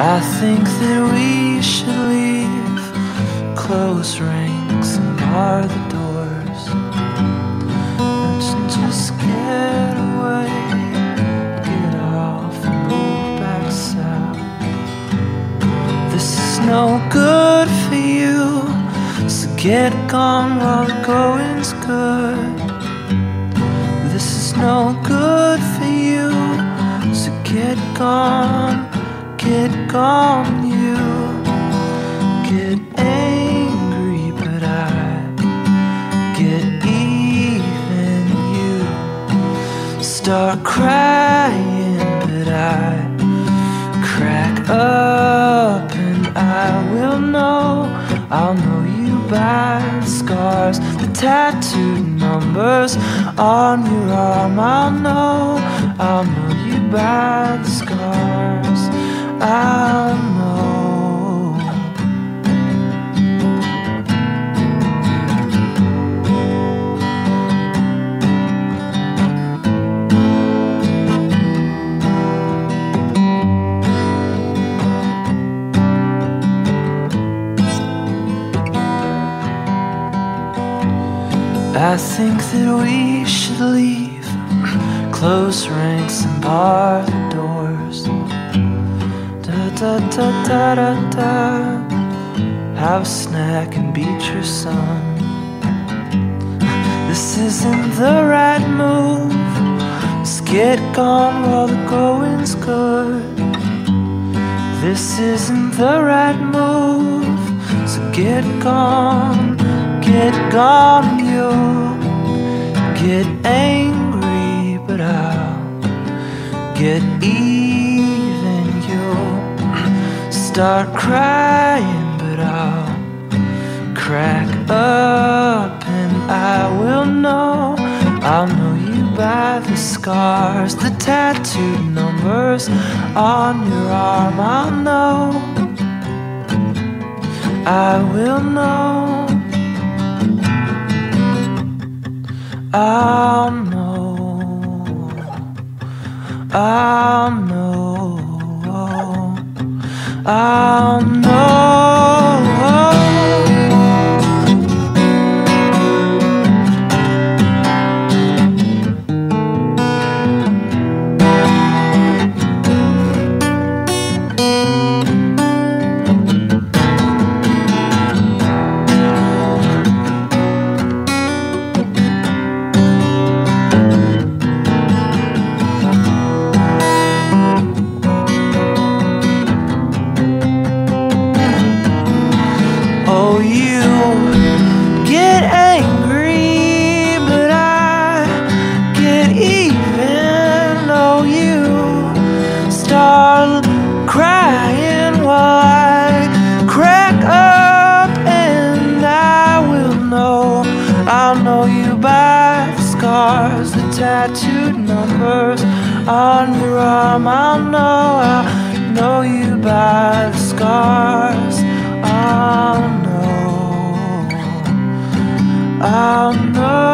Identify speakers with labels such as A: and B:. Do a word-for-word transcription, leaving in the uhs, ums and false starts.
A: I think that we should leave, close ranks and bar the doors. Let's just get away, get off and move back south. This is no good for you, so get gone while the going's good. This is no good for you, so get gone, get gone you. Get angry but I get even you. Start crying but I crack up, and I will know, I'll know you by the scars, the tattooed numbers on your arm. I'll know, I'll know you by the scars. I'll know. I think that we should leave, close ranks and bar the doors. Da da da da da da. Have a snack and beat your son. This isn't the right move. Let's get gone while the going's good. This isn't the right move, so get gone, get gone you. Get angry but I'll get even you. Start crying but I'll crack up, and I will know, I'll know you by the scars, the tattooed numbers on your arm. I'll know, I will know, I'll know, I'll know, I'll know. Tattooed numbers on your arm. I'll know, I'll know you by the scars. I'll know, I'll know.